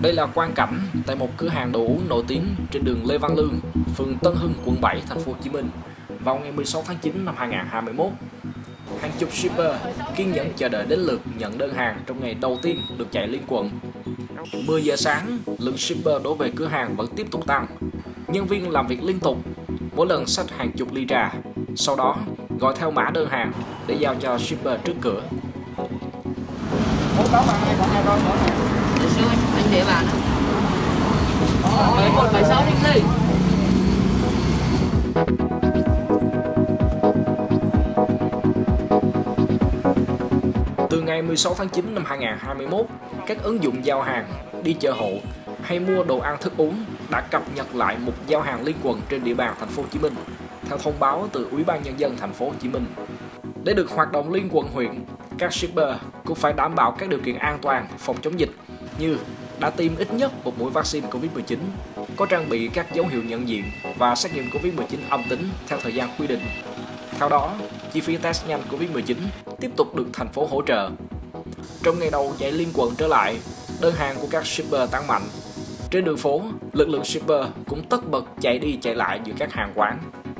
Đây là quang cảnh tại một cửa hàng đồ uống nổi tiếng trên đường Lê Văn Lương, phường Tân Hưng, quận 7, thành phố Hồ Chí Minh vào ngày 16 tháng 9 năm 2021. Hàng chục shipper kiên nhẫn chờ đợi đến lượt nhận đơn hàng trong ngày đầu tiên được chạy liên quận. 10 giờ sáng, lượng shipper đổ về cửa hàng vẫn tiếp tục tăng. Nhân viên làm việc liên tục, mỗi lần xách hàng chục ly trà, sau đó gọi theo mã đơn hàng để giao cho shipper trước cửa. Anh địa bàn đó. 1176 đi ly. Từ ngày 16 tháng 9 năm 2021, các ứng dụng giao hàng, đi chợ hộ hay mua đồ ăn thức uống đã cập nhật lại một giao hàng liên quận trên địa bàn thành phố Hồ Chí Minh theo thông báo từ Ủy ban Nhân dân thành phố Hồ Chí Minh. Để được hoạt động liên quận huyện, các shipper cũng phải đảm bảo các điều kiện an toàn phòng chống dịch như đã tiêm ít nhất một mũi vaccine Covid-19, có trang bị các dấu hiệu nhận diện và xét nghiệm Covid-19 âm tính theo thời gian quy định. Theo đó, chi phí test nhanh Covid-19 tiếp tục được thành phố hỗ trợ. Trong ngày đầu chạy liên quận trở lại, đơn hàng của các shipper tăng mạnh. Trên đường phố, lực lượng shipper cũng tất bật chạy đi chạy lại giữa các hàng quán.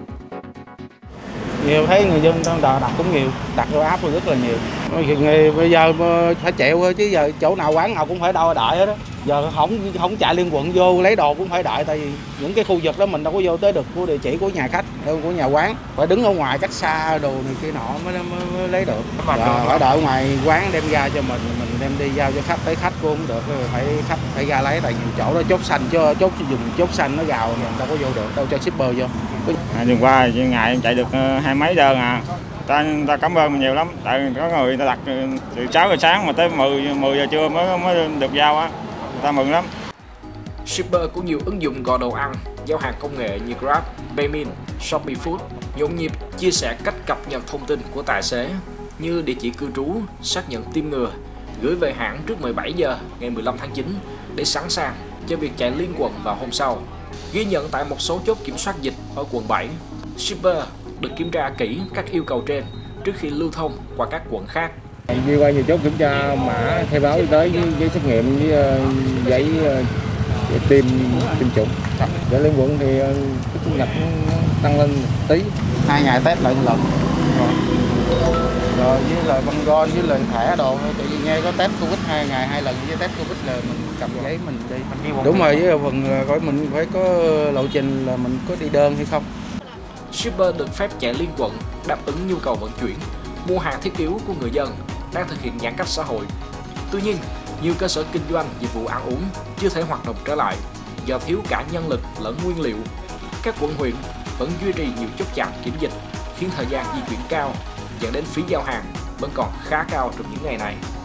Nhiều thấy người dân đặt cũng nhiều, đặt vô app rất là nhiều. Bây giờ phải chịu thôi chứ giờ chỗ nào quán nào cũng phải đợi hết đó. Giờ không chạy liên quận vô lấy đồ cũng phải đợi, tại vì những cái khu vực đó mình đâu có vô tới được của địa chỉ của nhà khách, của nhà quán, phải đứng ở ngoài cách xa đồ này kia nọ mới lấy được. Phải đợi ngoài quán đem ra cho mình đem đi giao cho khách, tới khách cũng không được, phải khách phải ra lấy, tại nhiều chỗ đó chốt xanh dùng chốt xanh nó gào mình đâu có vô được, đâu cho shipper vô. Hôm qua ngày em chạy được 20 mấy đơn à. Ta cảm ơn mình nhiều lắm, tại có người ta đặt từ 6 giờ sáng mà tới 10 giờ trưa mới được giao á, ta mừng lắm. Shipper của nhiều ứng dụng gọi đồ ăn, giao hàng công nghệ như Grab, Baemin, Shopee Food nhộn nhịp chia sẻ cách cập nhật thông tin của tài xế như địa chỉ cư trú, xác nhận tiêm ngừa, gửi về hãng trước 17 giờ ngày 15 tháng 9 để sẵn sàng cho việc chạy liên quận vào hôm sau. Ghi nhận tại một số chốt kiểm soát dịch ở quận 7, shipper được kiểm tra kỹ các yêu cầu trên trước khi lưu thông qua các quận khác. Đi qua nhiều chốt kiểm tra mã khai báo y tế với xét nghiệm với giấy tiêm chủng. Để liên quận thì thu nhập tăng lên tí. 2 ngày test lại một lần. Rồi với lại băng gôn với lại thẻ đồ, tự nhiên nghe có test Covid 2 ngày 2 lần, với test Covid là mình cầm giấy mình đi. Đúng rồi, với phần coi mình phải có lộ trình là mình có đi đơn hay không. Shipper được phép chạy liên quận đáp ứng nhu cầu vận chuyển, mua hàng thiết yếu của người dân đang thực hiện giãn cách xã hội. Tuy nhiên, nhiều cơ sở kinh doanh dịch vụ ăn uống chưa thể hoạt động trở lại do thiếu cả nhân lực lẫn nguyên liệu. Các quận huyện vẫn duy trì nhiều chốt chặn kiểm dịch, khiến thời gian di chuyển cao, dẫn đến phí giao hàng vẫn còn khá cao trong những ngày này.